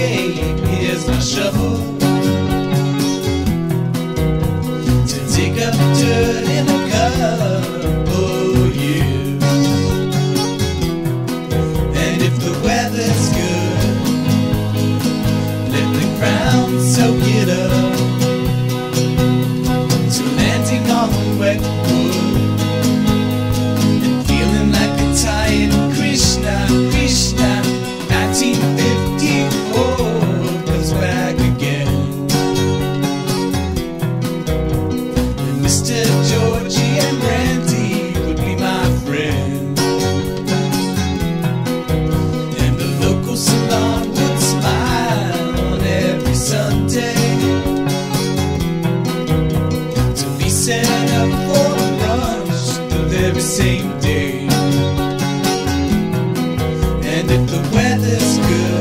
landscape, here's my shovel to dig up dirt in a couple years. And if the weather's good, let the ground soak it up to landing on wet wood and feeling like a tired Krishna, Krishna. 1954 comes back again. And Mr. Georgie and Randy would be my friend, and the local salon would smile on every Sunday to be set up for brunch the very same day. And if the weather's good,